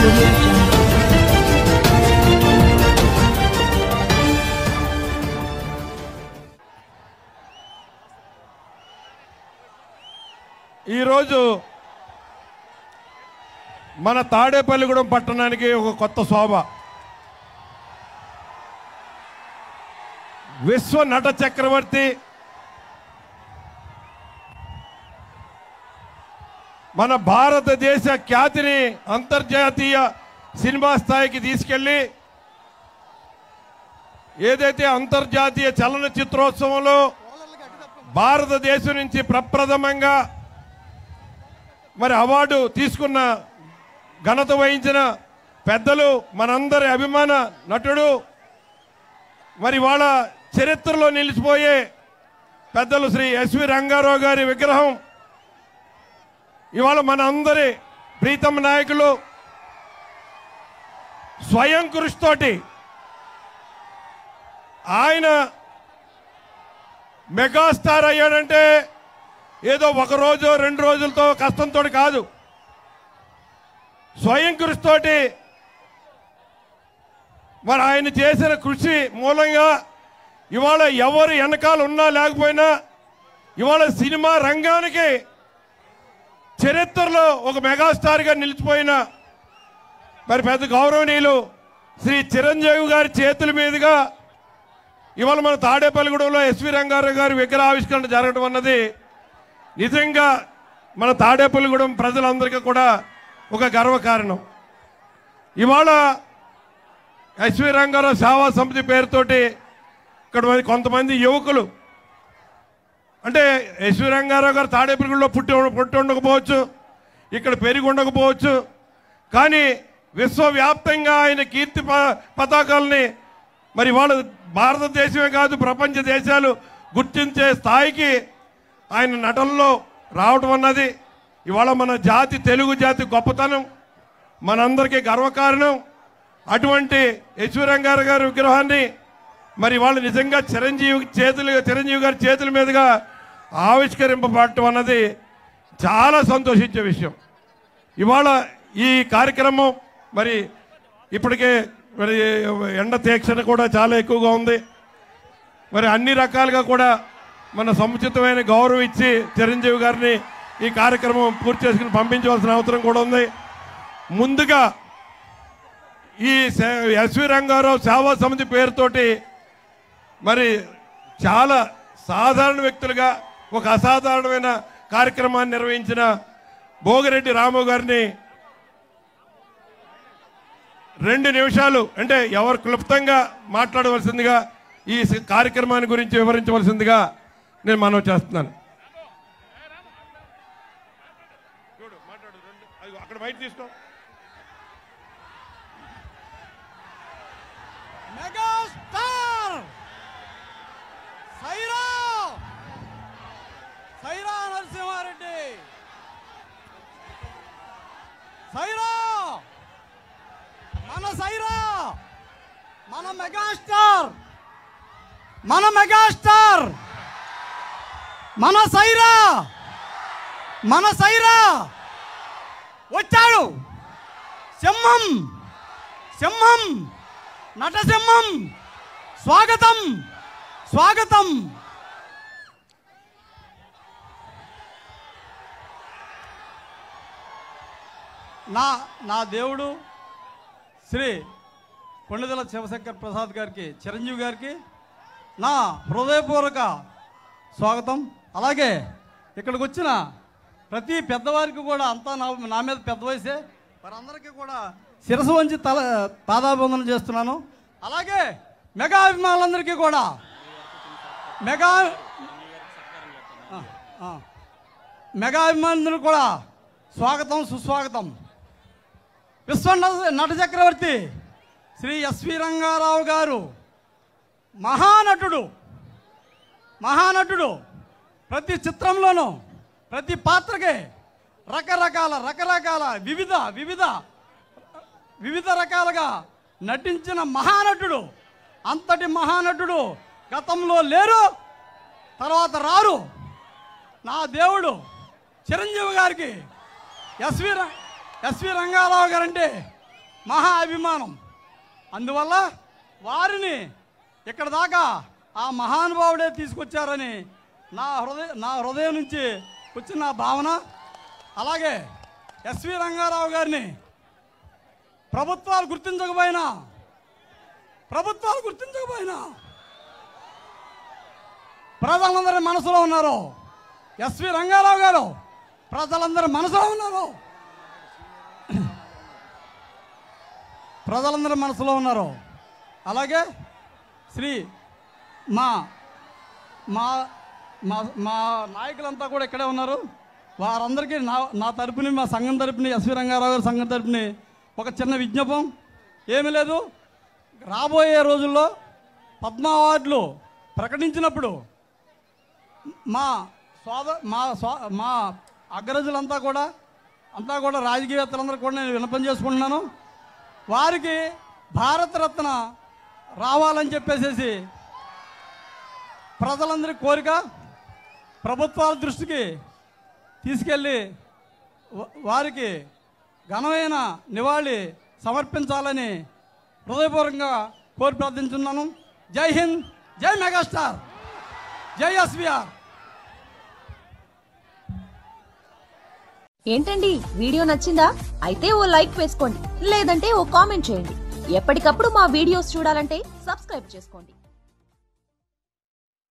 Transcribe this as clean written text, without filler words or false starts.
audio jungle. ఈరోజు మన తాడేపల్లిగూడెం పట్టణానికి ఒక కొత్త శోభ. విశ్వ నట చక్రవర్తి మన భారతదేశ ఖ్యాతిని అంతర్జాతీయ సినిమా స్థాయికి తీసుకెళ్ళి ఏదైతే అంతర్జాతీయ చలనచిత్రోత్సవంలో భారతదేశం నుంచి ప్రప్రథమంగా మరి అవార్డు తీసుకున్న ఘనత వహించిన పెద్దలు మనందరి అభిమాన నటుడు, మరి వాళ్ళ చరిత్రలో నిలిచిపోయే పెద్దలు శ్రీ ఎస్వి రంగారావు గారి విగ్రహం ఇవాళ మన అందరి ప్రీతమ నాయకులు స్వయం కృషితోటి ఆయన మెగాస్టార్ అయ్యాడంటే ఏదో ఒక రోజు రెండు రోజులతో కష్టంతో కాదు. స్వయం కృషితోటి మరి ఆయన చేసిన కృషి మూలంగా ఇవాళ ఎవరు వెనకాల ఉన్నా లేకపోయినా ఇవాళ సినిమా రంగానికి చరిత్రలో ఒక మెగాస్టార్గా నిలిచిపోయిన మరి పెద్ద గౌరవనీయులు శ్రీ చిరంజీవి గారి చేతుల మీదుగా ఇవాళ మన తాడేపల్లిగూడెంలో ఎస్వి రంగారావు గారి విగ్రహావిష్కరణ జరగడం అన్నది నిజంగా మన తాడేపల్లిగూడెం ప్రజలందరికీ కూడా ఒక గర్వకారణం. ఇవాళ ఎస్వి రంగారావు సేవా సమితి పేరుతోటి ఇక్కడ కొంతమంది యువకులు, అంటే ఎస్వి రంగారావు గారు తాడేపల్లిగూడెంలో పుట్టి ఉండకపోవచ్చు, ఇక్కడ పెరిగి ఉండకపోవచ్చు, కానీ విశ్వవ్యాప్తంగా ఆయన కీర్తి పతాకాలని మరి వాళ్ళు భారతదేశమే కాదు ప్రపంచ దేశాలు గుర్తించే స్థాయికి ఆయన నటనలో రావటం అన్నది ఇవాళ మన జాతి, తెలుగు జాతి గొప్పతనం, మనందరికీ గర్వకారణం. అటువంటి ఎస్వి రంగారావు గారి విగ్రహాన్ని మరి వాళ్ళు నిజంగా చిరంజీవి గారి చేతుల మీదుగా ఆవిష్కరింపబడటం అన్నది చాలా సంతోషించే విషయం. ఇవాళ ఈ కార్యక్రమం మరి ఇప్పటికే మరి ఎండ తీక్షణ కూడా చాలా ఎక్కువగా ఉంది. మరి అన్ని రకాలుగా కూడా మన సముచితమైన గౌరవం ఇచ్చి చిరంజీవి గారిని ఈ కార్యక్రమం పూర్తి చేసుకుని పంపించవలసిన అవసరం కూడా ఉంది. ముందుగా ఈ ఎస్వి రంగారావు సేవా సమితి పేరుతోటి మరి చాలా సాధారణ వ్యక్తులుగా ఒక అసాధారణమైన కార్యక్రమాన్ని నిర్వహించిన భోగిరెడ్డి రాము గారిని 2 నిమిషాలు అంటే ఎవరు క్లుప్తంగా మాట్లాడవలసిందిగా ఈ కార్యక్రమాన్ని గురించి వివరించవలసిందిగా నేను మనవి చేస్తున్నాను. అక్కడ బయట తీసుకో. మెగాస్టార్ సైరా నరసింహారెడ్డి, సైరా మన సైరా, మన మెగాస్టార్, మన మెగాస్టార్, మన సైరా, మన సైరా వచ్చాడు. సింహం, సింహం, నటసింహం, స్వాగతం, స్వాగతం. నా దేవుడు శ్రీ కొండదల శివశంకర్ ప్రసాద్ గారికి, చిరంజీవి గారికి నా హృదయపూర్వక స్వాగతం. అలాగే ఇక్కడికి వచ్చిన ప్రతి పెద్దవారికి కూడా అంతా నా మీద పెద్ద వయసే, వారందరికీ కూడా శిరసు వంచి పాదాభివందనం చేస్తున్నాను. అలాగే మెగా అభిమానులందరికీ కూడా మెగా అభిమానులందరికీ కూడా స్వాగతం, సుస్వాగతం. విశ్వ నట చక్రవర్తి శ్రీ ఎస్వి రంగారావు గారు మహానటుడు, మహానటుడు. ప్రతి చిత్రంలోనూ ప్రతి పాత్రకే రకరకాల వివిధ రకాలుగా నటించిన మహానటుడు. అంతటి మహానటుడు గతంలో లేరు, తర్వాత రారు. నా దేవుడు చిరంజీవి గారికి ఎస్వి రంగారావు గారంటే మహా అభిమానం. అందువల్ల వారిని ఇక్కడ దాకా ఆ మహానుభావుడే తీసుకొచ్చారని నా హృదయం నుంచి వచ్చిన నా భావన. అలాగే ఎస్వి రంగారావు గారిని ప్రభుత్వాలు గుర్తించకపోయినా ప్రజలందరి మనసులో ఉన్నారు. ఎస్వి రంగారావు గారు ప్రజలందరి మనసులో ఉన్నారు. అలాగే శ్రీ మా మా మా నాయకులంతా కూడా ఇక్కడే ఉన్నారు. వారందరికీ నా తరపుని, మా సంఘం తరపుని, ఎస్వి రంగారావు గారి సంఘం తరపుని ఒక చిన్న విజ్ఞాపం. ఏమీ లేదు, రాబోయే రోజుల్లో పద్మ అవార్డులు ప్రకటించినప్పుడు మా అగ్రజులంతా కూడా రాజకీయవేత్తలందరూ కూడా నేను విన్నపం చేసుకుంటున్నాను. వారికి భారతరత్న రావాలని చెప్పేసి ప్రజలందరి కోరిక ప్రభుత్వాల దృష్టికి తీసుకెళ్ళి వారికి ఘనమైన నివాళి సమర్పించాలని హృదయపూర్వకంగా కోరి ప్రార్థించున్నాను. జై హింద్, జై మెగాస్టార్, జై ఎస్వీఆర్. ఏంటండి, వీడియో నచ్చిందా? అయితే ఓ లైక్ వేసుకోండి, లేదంటే ఓ కామెంట్ చేయండి. ఎప్పటికప్పుడు మా వీడియోస్ చూడాలంటే సబ్స్క్రైబ్ చేసుకోండి.